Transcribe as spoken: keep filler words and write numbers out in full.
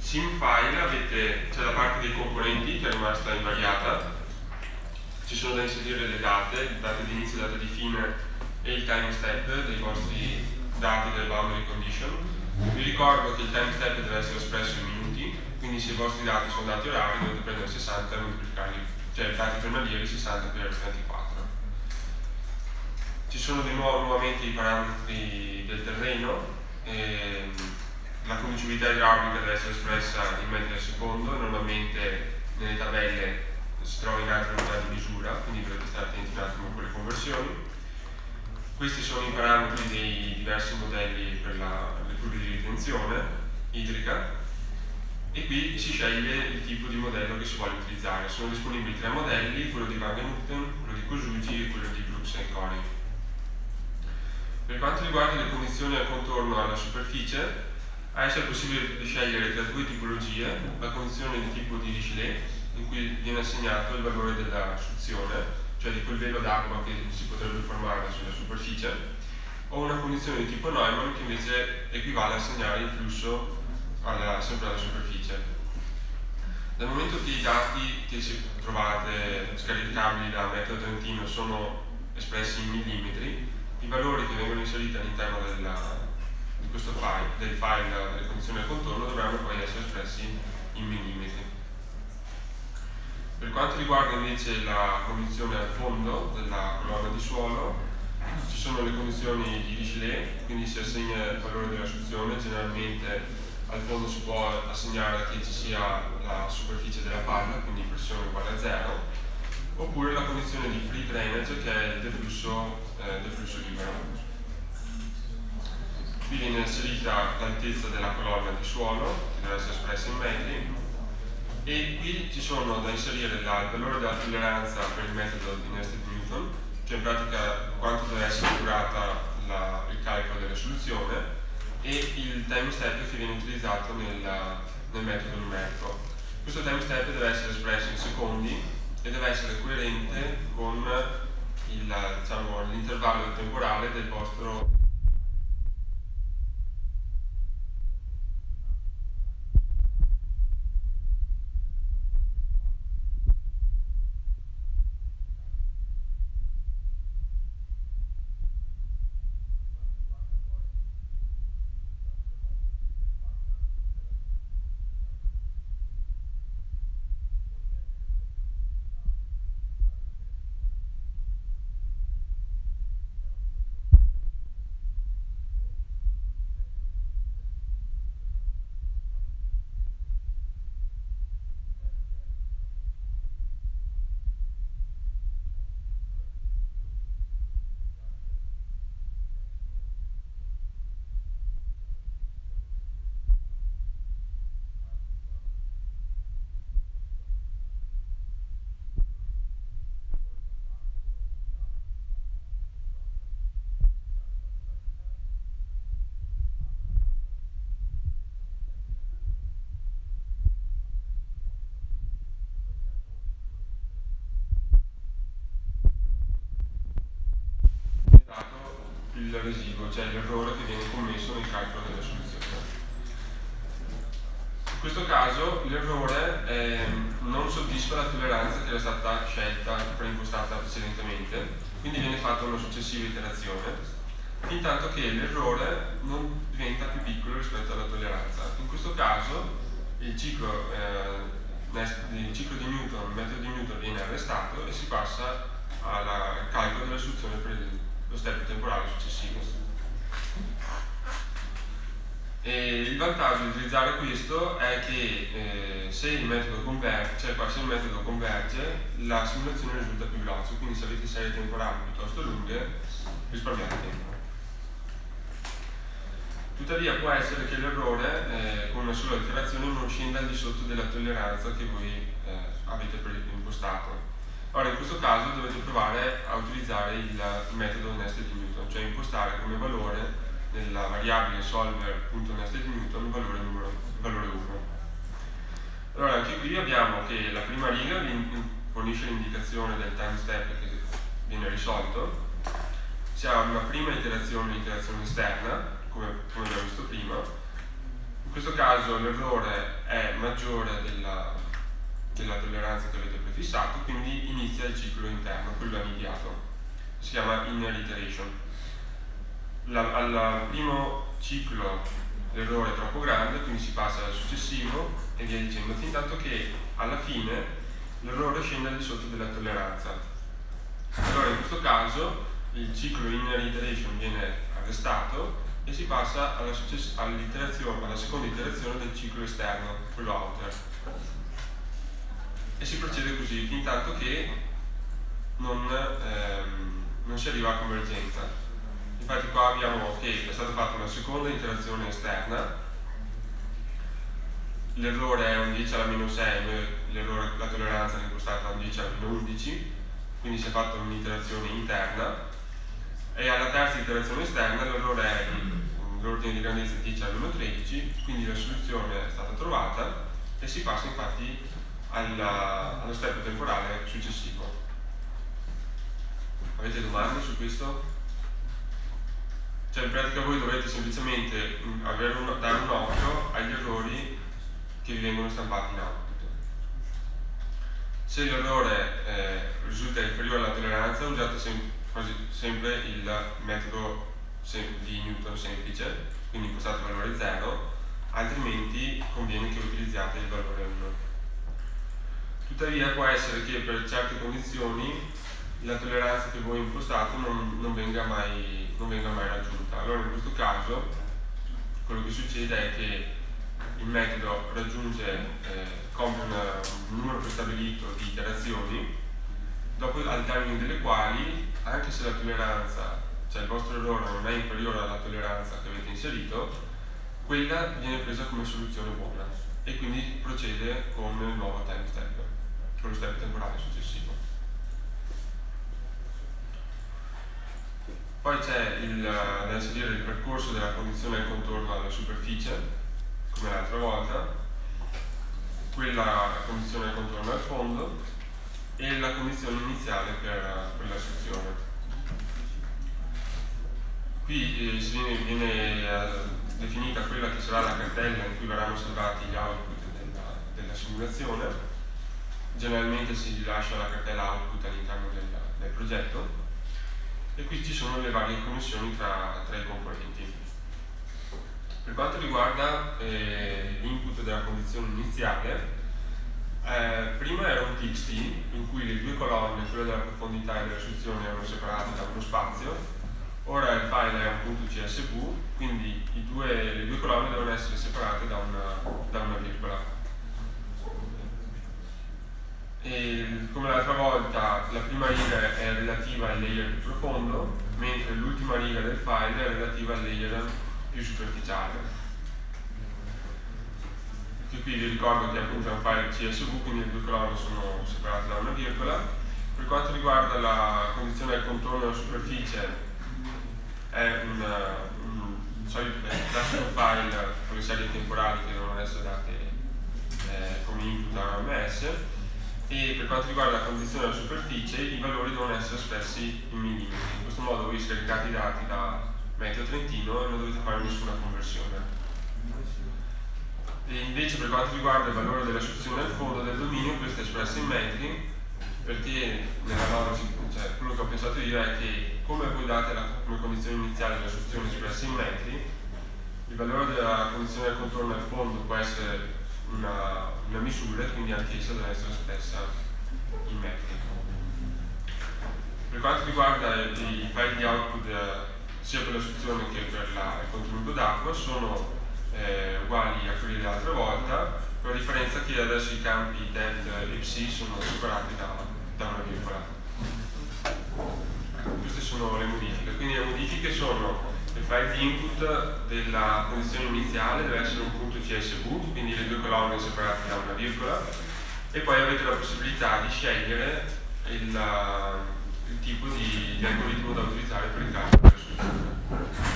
sim file avete, c'è la parte dei componenti che è rimasta invariata, ci sono da inserire le date, date di inizio, date di fine e il time step dei vostri dati delle boundary condition. Vi ricordo che il time step deve essere espresso in minuti, quindi se i vostri dati sono dati orari dovete prendere sessanta e moltiplicarli, cioè dati giornalieri sessanta per ventiquattro. Ci sono di nuovo nuovamente i parametri del terreno. E la conducibilità idraulica deve essere espressa in metri al secondo, normalmente nelle tabelle si trova in altre unità di misura, quindi dovete stare attenti un attimo con le conversioni. Questi sono i parametri dei diversi modelli per la, le curve di ritenzione idrica e qui si sceglie il tipo di modello che si vuole utilizzare. Sono disponibili tre modelli, quello di Wagenuchten, quello di Kosugi e quello di Brooks and Corey. Per quanto riguarda le condizioni al contorno alla superficie, a essa è possibile scegliere tra due tipologie: la condizione di tipo di Dirichlet, in cui viene assegnato il valore della suzione, cioè di quel velo d'acqua che si potrebbe formare sulla superficie, o una condizione di tipo Neumann che invece equivale a assegnare il flusso alla, sempre alla superficie. Dal momento che i dati che si trovate scaricabili da Metodo Trentino sono espressi in millimetri, i valori che vengono inseriti all'interno di questo file, del file delle condizioni al contorno, dovranno poi essere espressi in millimetri. Per quanto riguarda invece la condizione al fondo della colonna di suolo, ci sono le condizioni di Dirichlet, quindi si assegna il valore della suzione. Generalmente al fondo si può assegnare che ci sia la superficie della palla, quindi pressione uguale a zero, oppure la condizione di free drainage, che è il deflusso, eh, deflusso libero. Qui viene inserita l'altezza della colonna di suolo, che deve essere espressa in metri, e qui ci sono da inserire la, il valore della tolleranza per il metodo di Nested Newton, cioè in pratica quanto deve essere durata la, il calcolo della soluzione, e il time step che viene utilizzato nel, nel metodo numerico. Questo time step deve essere espresso in secondi e deve essere coerente con il, diciamo, l'intervallo temporale del vostro il residuo, cioè l'errore che viene commesso nel calcolo della soluzione. In questo caso l'errore eh, non soddisfa la tolleranza che era stata scelta, preimpostata precedentemente, quindi viene fatta una successiva iterazione, fin tanto che l'errore non diventa più piccolo rispetto alla tolleranza. In questo caso il ciclo, eh, il ciclo di Newton, il metodo di Newton viene arrestato e si passa al calcolo della soluzione per il lo step temporale successivo. E il vantaggio di utilizzare questo è che eh, se il metodo converge, cioè se il metodo converge, la simulazione risulta più veloce, quindi se avete serie temporali piuttosto lunghe risparmiate tempo. Tuttavia può essere che l'errore eh, con una sola iterazione non scenda al di sotto della tolleranza che voi eh, avete impostato. Ora in questo caso dovete provare a utilizzare il, il metodo Nested Newton, cioè impostare come valore nella variabile solver.nested Newton il valore numero, il valore uno. Allora anche qui abbiamo che la prima riga vi fornisce l'indicazione del time step che viene risolto. Si ha una prima iterazione, l'iterazione esterna, come, come abbiamo visto prima. In questo caso l'errore è maggiore della, della tolleranza che avete prefissato, quindi inizia il ciclo interno, quello immediato. Si chiama inner iteration. La, al primo ciclo l'errore è troppo grande, quindi si passa al successivo e via dicendo, fin tanto che alla fine l'errore scende al di sotto della tolleranza. Allora in questo caso il ciclo inner iteration viene arrestato e si passa alla, all'iterazione, alla seconda iterazione del ciclo esterno, quello outer. E si procede così fin tanto che non, ehm, non si arriva a convergenza. Infatti qua abbiamo che è stata fatta una seconda interazione esterna, l'errore è un dieci alla meno sei, la tolleranza è impostata a un dieci alla meno undici, quindi si è fatta un'iterazione interna, e alla terza iterazione esterna l'errore è l'ordine di grandezza dieci alla meno tredici, quindi la soluzione è stata trovata e si passa infatti alla, allo step temporale successivo. Avete domande su questo? Cioè in pratica voi dovete semplicemente avere un, dare un occhio agli errori che vi vengono stampati in output. Se l'errore eh, risulta inferiore alla tolleranza, usate sem quasi sempre il metodo sem di Newton semplice, quindi impostate il valore zero, altrimenti conviene che utilizziate il valore uno. Tuttavia può essere che per certe condizioni la tolleranza che voi impostate non, non, venga mai, non venga mai raggiunta. Allora in questo caso quello che succede è che il metodo raggiunge, eh, compie una, un numero prestabilito di iterazioni, dopo al termine delle quali, anche se la tolleranza, cioè il vostro errore non è inferiore alla tolleranza che avete inserito, quella viene presa come soluzione buona e quindi procede con il nuovo time step, con lo step temporale successivo. Poi c'è da inserire il percorso della condizione del contorno alla superficie, come l'altra volta, quella condizione del contorno al fondo e la condizione iniziale per, per la sezione. Qui eh, viene, viene eh, definita quella che sarà la cartella in cui verranno salvati gli output della, della simulazione. Generalmente si lascia la cartella output all'interno del, del progetto. E qui ci sono le varie connessioni tra, tra i componenti. Per quanto riguarda eh, l'input della condizione iniziale, eh, prima era un T X T in cui le due colonne, quella della profondità e della soluzione, erano separate da uno spazio. Ora il file è un punto C S V, quindi i due, le due colonne devono essere separate da una, da una virgola. E come l'altra volta la prima riga è relativa al layer più profondo, mentre l'ultima riga del file è relativa al layer più superficiale. Che qui vi ricordo che appunto è un file C S V, quindi le due colonne sono separate da una virgola. Per quanto riguarda la condizione del contorno della superficie, è un, un solito classico file con le serie temporali che devono essere date eh, come input a O M S. E per quanto riguarda la condizione della superficie, i valori devono essere espressi in millimetri. In questo modo voi scaricate i dati da Meteo Trentino e non dovete fare nessuna conversione. E invece per quanto riguarda il valore della sezione al fondo del dominio, questo è espresso in metri, perché nella norma, cioè, quello che ho pensato io è che come voi date la, come condizione iniziale della sezione espressa in metri, il valore della condizione del contorno al fondo può essere Una, una misura, quindi anche essa deve essere espressa in metri. Per quanto riguarda i file di output eh, sia per la sezione che per la, il contenuto d'acqua sono eh, uguali a quelli dell'altra volta, con la differenza che adesso i campi det e psi sono separati da, da una virgola. Queste sono le modifiche, quindi le modifiche sono il file di input della condizione iniziale deve essere un punto C S V, quindi le due colonne separate da una virgola, e poi avete la possibilità di scegliere il, il tipo di, di algoritmo da utilizzare per il calcolo della soluzione.